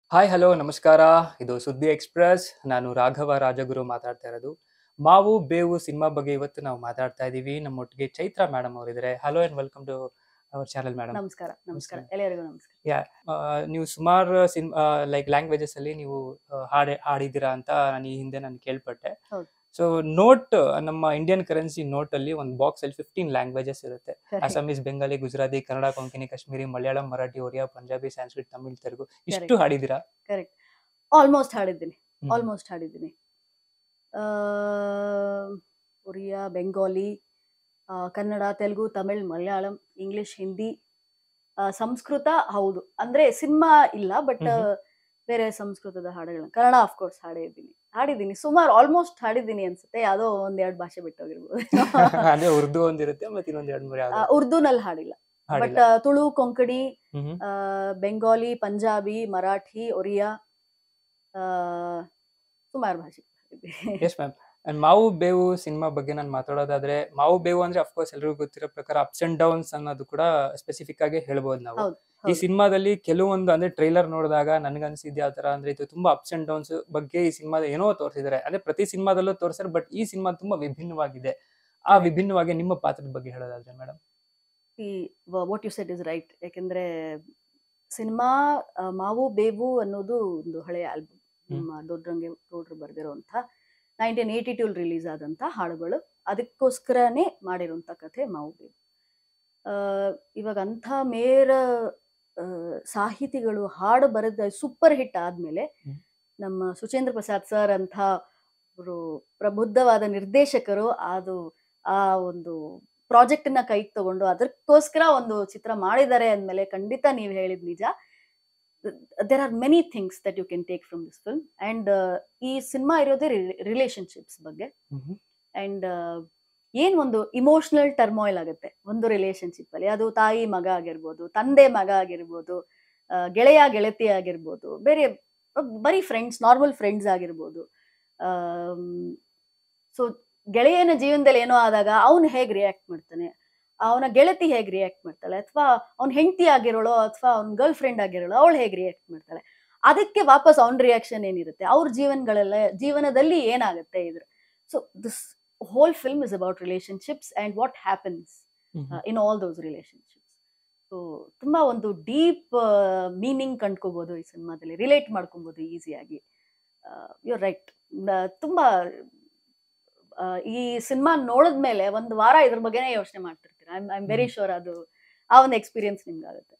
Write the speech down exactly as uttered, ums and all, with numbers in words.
Hi hello ನಮಸ್ಕಾರ. ಇದು ಸುದ್ದಿ ಎಕ್ಸ್‌ಪ್ರೆಸ್. ನಾನು ರಾಘವ ರಾಜಗುರು ಮಾತಾಡ್ತಾ ಇರೋದು. ಮಾವು ಬೇವು ಸಿನಿಮಾ ಬಗ್ಗೆ ಇವತ್ತು ನಾವು ಮಾತಾಡ್ತಾ ಇದ್ದೀವಿ. ನಮ್ಮೊಟ್ಟಿಗೆ ಚೈತ್ರ ಮೇಡಮ್ ಅವರಿದ್ದಾರೆ. Hello and welcome to our channel madam. ನಮಸ್ಕಾರ ನಮಸ್ಕಾರ ಎಲ್ಲರಿಗೂ ನಮಸ್ಕಾರ. ಯಾ ನೀವು ಸುಮಾರು ಸಿನ್ ಲೈಕ್ ಲ್ಯಾಂಗ್ವೇಜಸ್ ಅಲ್ಲಿ ನೀವು ಹಾಡು ಹಾಡಿದ್ದೀರಾ ಅಂತ ನಾನು ಈ ಹಿಂದೆ ನಾನು ಕೇಳ್ಪಟ್ಟೆ. ಹೌದು. ಸೊ ನೋಟ್ ನಮ್ಮ ಇಂಡಿಯನ್ ಕರೆನ್ಸಿ ನೋಟ್ ಅಲ್ಲಿ ಒಂದು ಬಾಕ್ಸ್ ಅಲ್ಲಿ ಫಿಫ್ಟೀನ್ ಲ್ಯಾಂಗ್ವೇಜಸ್ ಇರುತ್ತೆ. ಅಸಾಮೀಸ್, ಬೆಂಗಾಲಿ, ಗುಜರಾತಿ, ಕನ್ನಡ, ಕೊಂಕಣಿ, ಕಾಶ್ಮೀರಿ, ಮಲಯಾಳಂ, ಮರಾಠಿ, ಒರಿಯಾ, ಪಂಜಾಬಿ, ಸಂಸ್ಕೃತ್, ತಮಿಳ್, ತೆಲುಗು ಇಷ್ಟು ಹಾಡಿದ್ದೀರಾ? ಕರೆಕ್ಟ್. ಆಲ್ಮೋಸ್ಟ್ ಹಾಡಿದ್ದೀನಿ ಆಲ್ಮೋಸ್ಟ್ ಹಾಡಿದ್ದೀನಿ ಒರಿಯಾ, ಬೆಂಗಾಲಿ, ಕನ್ನಡ, ತೆಲುಗು, ತಮಿಳ್, ಮಲಯಾಳಂ, ಇಂಗ್ಲಿಷ್, ಹಿಂದಿ, ಸಂಸ್ಕೃತ. ಹೌದು, ಅಂದ್ರೆ ಸಿನಿಮಾ ಇಲ್ಲ, ಬಟ್ ಬೇರೆ ಸಂಸ್ಕೃತದ ಹಾಡುಗಳನ್ನ, ಕನ್ನಡ ಆಫ್ ಕೋರ್ಸ್ ಹಾಡಿದ್ದೀನಿ ಹಾಡಿದ್ದೀನಿ ಸುಮಾರು ಆಲ್ಮೋಸ್ಟ್ ಹಾಡಿದ್ದೀನಿ ಅನ್ಸುತ್ತೆ. ಯಾವ್ದೋ ಒಂದೆರಡು ಭಾಷೆ ಬಿಟ್ಟೋಗಿರ್ಬೋದು. ಅದೇ ಉರ್ದು ಒಂದಿರುತ್ತೆ, ಮತ್ತೆ ಇನ್ನೊಂದ್ ಎರಡ್ ಮೂರು ಯಾವ್ದು ಉರ್ದುನಲ್ಲಿ ಹಾಡಿಲ್ಲ, ಬಟ್ ತುಳು, ಕೊಂಕಣಿ, ಬೆಂಗಾಲಿ, ಪಂಜಾಬಿ, ಮರಾಠಿ, ಒರಿಯಾ, ಸುಮಾರು ಭಾಷೆ. Yes ma'am. Mavu Bevu cinema ಬಗ್ಗೆ ನಾನು ಮಾತಾಡೋದಾದ್ರೆ, ಮಾವು ಬೇವು ಅಂದ್ರೆ ಅಫ್ಕೋರ್ಸ್ ಎಲ್ರಿಗೂ ಗೊತ್ತಿರೋ ಪ್ರಕಾರ ಅಪ್ಸ್ ಅಂಡ್ ಡೌನ್ಸ್ ಅನ್ನೋದು ಕೂಡ ಸ್ಪೆಸಿಫಿಕ್ ಆಗಿ ಹೇಳ್ಬೋದು ನಾವು. ಈ ಸಿನಿಮಾದಲ್ಲಿ ಕೆಲವೊಂದು ಅಂದ್ರೆ ಟ್ರೈಲರ್ ನೋಡಿದಾಗ ನನ್ಗನ್ಸಿದ್ ಯಾವ ತರ ಅಂದ್ರೆ ಇದು ತುಂಬಾ ಅಪ್ಸ್ ಅಂಡ್ ಡೌನ್ಸ್ ಬಗ್ಗೆ ಈ ಸಿನಿಮಾದ ಏನೋ ತೋರಿಸಿದ್ದಾರೆ. ಅಂದ್ರೆ ಪ್ರತಿ ಸಿನಿಮಾದಲ್ಲೂ ತೋರಿಸ್ತಾರೆ, ಬಟ್ ಈ ಸಿನಿಮಾ ತುಂಬಾ ವಿಭಿನ್ನವಾಗಿದೆ. ಆ ವಿಭಿನ್ನವಾಗಿ ನಿಮ್ಮ ಪಾತ್ರದ ಬಗ್ಗೆ ಹೇಳೋದಾದ್ರೆ ಮೇಡಮ್? ಈ what you said is right. ಯಾಕೆಂದ್ರೆ ಸಿನಿಮಾ ಮಾವು ಬೇವು ಅನ್ನೋದು ಒಂದು ಹಳೆಯ ಆಲ್ಬಮ್, ನಮ್ಮ ದೊಡ್ಡರಂಗೆ ಗೌಡ್ರು ಬರ್ದಿರೋಂಥ ನೈನ್ಟೀನ್ ಏಯ್ಟಿ ಟೂ ರಿಲೀಸ್ ಆದಂಥ ಹಾಡುಗಳು. ಅದಕ್ಕೋಸ್ಕರನೇ ಮಾಡಿರೋಂಥ ಕಥೆ ಮಾವು ಬೇವು. ಇವಾಗ ಅಂಥ ಮೇರ ಸಾಹಿತಿಗಳು ಹಾಡು ಬರೆದ ಸೂಪರ್ ಹಿಟ್ ಆದ್ಮೇಲೆ ನಮ್ಮ ಸುಚೇಂದ್ರ ಪ್ರಸಾದ್ ಸರ್ ಅಂತ ಅವರು ಪ್ರಬುದ್ಧವಾದ ನಿರ್ದೇಶಕರು ಅದು ಆ ಒಂದು ಪ್ರಾಜೆಕ್ಟ್ ನ ಕೈಗೆ ತಗೊಂಡು ಅದಕ್ಕೋಸ್ಕರ ಒಂದು ಚಿತ್ರ ಮಾಡಿದ್ದಾರೆ ಅಂದ್ಮೇಲೆ ಖಂಡಿತ ನೀವು ಹೇಳಿದ್ ನಿಜ. There are many things that you can take from this film. And ಈ ಸಿನಿಮಾ ಇರೋದೇ ರಿಲೇಶನ್ಶಿಪ್ಸ್ ಬಗ್ಗೆ. ಅಂಡ್ ಏನ್ ಒಂದು ಇಮೋಷನಲ್ ಟರ್ಮಾಯಿಲ್ ಆಗುತ್ತೆ ಒಂದು ರಿಲೇಶನ್ಶಿಪ್ ಅಲ್ಲಿ. ಅದು ತಾಯಿ ಮಗ ಆಗಿರ್ಬೋದು, ತಂದೆ ಮಗ ಆಗಿರ್ಬೋದು, ಗೆಳೆಯ ಗೆಳತಿ ಆಗಿರ್ಬೋದು, ಬೇರೆ ಬರೀ ಫ್ರೆಂಡ್ಸ್, ನಾರ್ಮಲ್ ಫ್ರೆಂಡ್ಸ್ ಆಗಿರ್ಬೋದು. ಸೊ ಗೆಳೆಯನ ಜೀವನದಲ್ಲಿ ಏನೋ ಆದಾಗ ಅವನು ಹೇಗ್ ರಿಯಾಕ್ಟ್ ಮಾಡ್ತಾನೆ, ಅವನ ಗೆಳತಿ ಹೇಗ್ ರಿಯಾಕ್ಟ್ ಮಾಡ್ತಾಳೆ, ಅಥವಾ ಅವ್ನ ಹೆಂಡತಿ ಆಗಿರೋಳು ಅಥವಾ ಅವ್ನ ಗರ್ಲ್ ಫ್ರೆಂಡ್ ಆಗಿರೋಳು ಅವಳು ಹೇಗ್ ರಿಯಾಕ್ಟ್ ಮಾಡ್ತಾಳೆ, ಅದಕ್ಕೆ ವಾಪಸ್ ಅವ್ನ ರಿಯಾಕ್ಷನ್ ಏನಿರುತ್ತೆ, ಅವ್ರ ಜೀವನಗಳೆಲ್ಲ ಜೀವನದಲ್ಲಿ ಏನಾಗುತ್ತೆ ಇದ್ರ. So this whole film is about relationships and what happens in all those relationships. So ತುಂಬಾ ಒಂದು ಡೀಪ್ ಮೀನಿಂಗ್ ಕಂಡ್ಕೋಬಹುದು ಈ ಸಿನಿಮಾದಲ್ಲಿ, ರಿಲೇಟ್ ಮಾಡ್ಕೊಬಹುದು ಈಸಿಯಾಗಿ. You are right. ತುಂಬಾ ಈ ಸಿನಿಮಾ ನೋಡಿದ್ಮೇಲೆ ಒಂದು ವಾರ ಇದ್ರ ಬಗ್ಗೆನೇ ಯೋಚನೆ ಮಾಡ್ತಿರ್ತೀರಾ. ಐ ಆಮ್ ವೆರಿ ಶೋರ್ ಅದು ಆ ಒಂದು ಎಕ್ಸ್ಪೀರಿಯನ್ಸ್ ನಿಮ್ಗಾಗುತ್ತೆ.